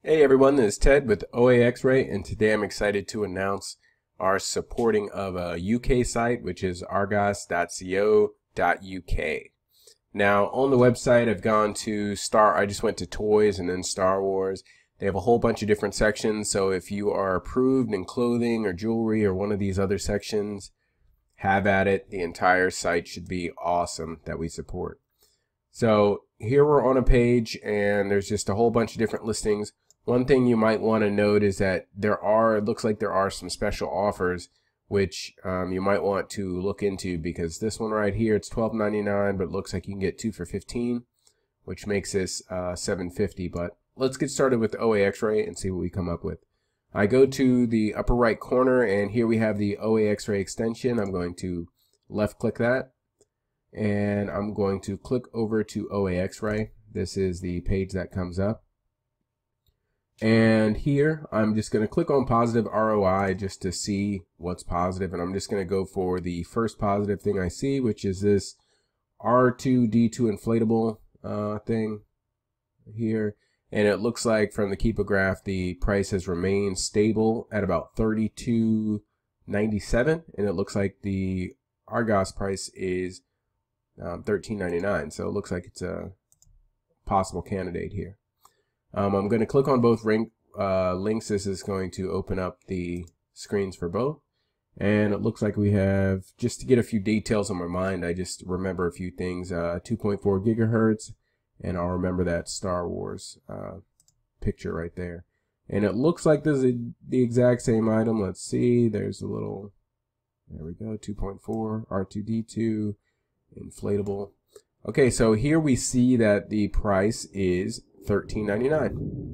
Hey everyone, this is Ted with OAXRAY, and today I'm excited to announce our supporting of a UK site, which is argos.co.uk. Now, on the website, I've gone to I just went to toys and then Star Wars. They have a whole bunch of different sections, so if you are approved in clothing or jewelry or one of these other sections, have at it. The entire site should be awesome that we support. So here we're on a page, and there's just a whole bunch of different listings. One thing you might want to note is that it looks like there are some special offers which you might want to look into, because this one right here, it's $12.99, but it looks like you can get 2 for $15, which makes this $7.50. But let's get started with the OAXRAY and see what we come up with. I go to the upper right corner, and here we have the OAXRAY extension. I'm going to left click that, and I'm going to click over to OAXRAY. This is the page that comes up. And here I'm just going to click on positive ROI just to see what's positive, and I'm just going to go for the first positive thing I see, which is this R2D2 inflatable thing here. And it looks like from the Keepa graph the price has remained stable at about $32.97, and it looks like the Argos price is $13.99, so it looks like it's a possible candidate here. I'm going to click on both links. This is going to open up the screens for both. And it looks like we have, just to get a few details on my mind, I just remember a few things, 2.4 gigahertz, and I'll remember that Star Wars picture right there. And it looks like this is the exact same item. Let's see, there's a little, there we go, 2.4, R2D2, inflatable. Okay, so here we see that the price is $13.99.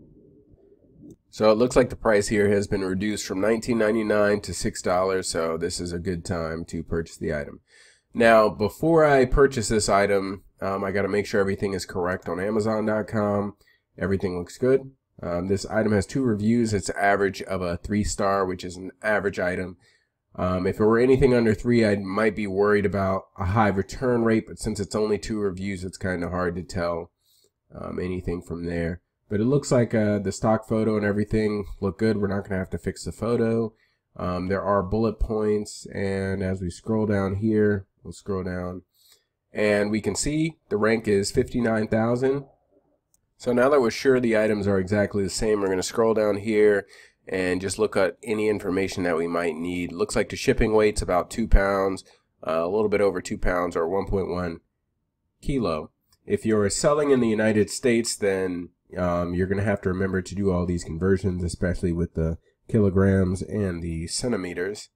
So it looks like the price here has been reduced from $19.99 to $6, so this is a good time to purchase the item. Now, before I purchase this item, I got to make sure everything is correct on Amazon.com. Everything looks good. This item has 2 reviews. It's an average of a 3-star, which is an average item. If it were anything under 3, I might be worried about a high return rate, but since it's only 2 reviews, it's kind of hard to tell anything from there. But it looks like the stock photo and everything look good. We're not going to have to fix the photo. There are bullet points, and as we scroll down here, we'll scroll down, and we can see the rank is 59,000. So now that we're sure the items are exactly the same, we're going to scroll down here and just look at any information that we might need. Looks like the shipping weight's about 2 pounds, a little bit over 2 pounds, or 1.1 kilo. If you're selling in the United States, then you're going to have to remember to do all these conversions, especially with the kilograms and the centimeters.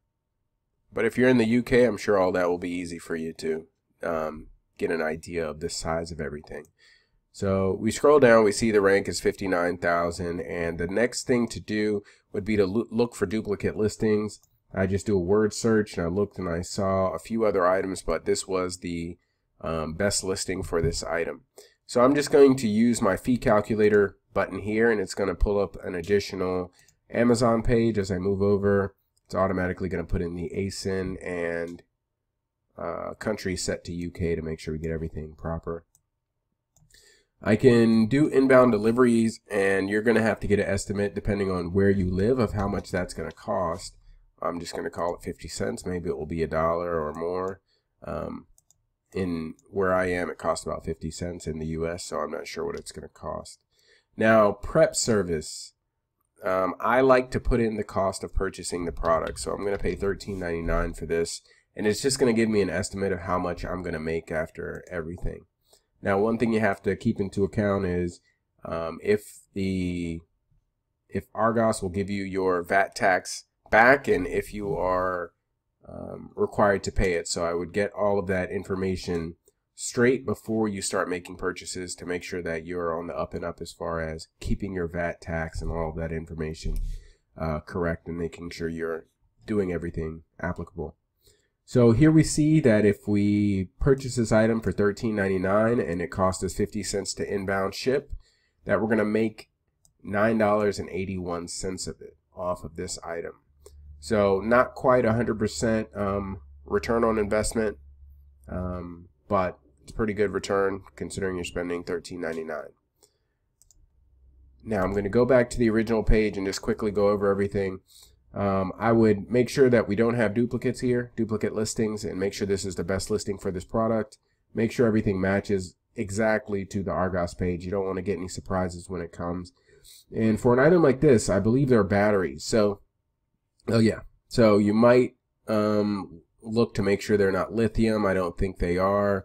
But if you're in the UK, I'm sure all that will be easy for you to get an idea of the size of everything. So we scroll down, we see the rank is 59,000, and the next thing to do would be to look for duplicate listings. I just do a word search, and I looked and I saw a few other items, but this was the best listing for this item. So I'm just going to use my fee calculator button here, and it's going to pull up an additional Amazon page. As I move over, it's automatically going to put in the ASIN and country set to UK to make sure we get everything proper. I can do inbound deliveries, and you're going to have to get an estimate depending on where you live of how much that's going to cost. I'm just going to call it 50 cents. Maybe it will be $1 or more. In where I am, it costs about 50 cents in the US, so I'm not sure what it's going to cost. Now, prep service. I like to put in the cost of purchasing the product, so I'm going to pay $13.99 for this, and it's just going to give me an estimate of how much I'm going to make after everything. Now, one thing you have to keep into account is if Argos will give you your VAT tax back, and if you are required to pay it. So I would get all of that information straight before you start making purchases to make sure that you're on the up and up as far as keeping your VAT tax and all of that information correct, and making sure you're doing everything applicable. So here we see that if we purchase this item for $13.99 and it costs us 50 cents to inbound ship, that we're going to make $9.81 of it off of this item. So not quite 100% return on investment, but it's a pretty good return considering you're spending $13.99. Now I'm going to go back to the original page and just quickly go over everything. I would make sure that we don't have duplicates here, duplicate listings, and make sure this is the best listing for this product. Make sure everything matches exactly to the Argos page. You don't want to get any surprises when it comes. And for an item like this, I believe they're batteries. So, oh yeah. So you might look to make sure they're not lithium. I don't think they are.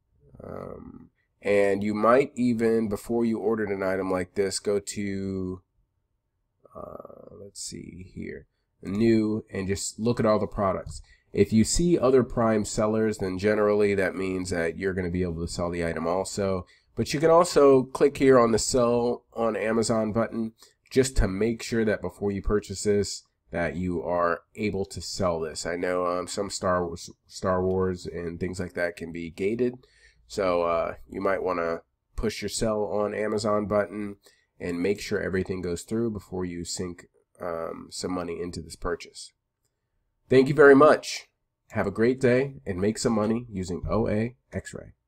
And you might even, before you ordered an item like this, go to, let's see here, new, and just look at all the products. If you see other prime sellers, then generally that means that you're going to be able to sell the item also. But you can also click here on the Sell on Amazon button just to make sure that before you purchase this, that you are able to sell this. I know some Star Wars and things like that can be gated. So you might want to push your Sell on Amazon button and make sure everything goes through before you sink some money into this purchase. Thank you very much. Have a great day and make some money using OAXRAY.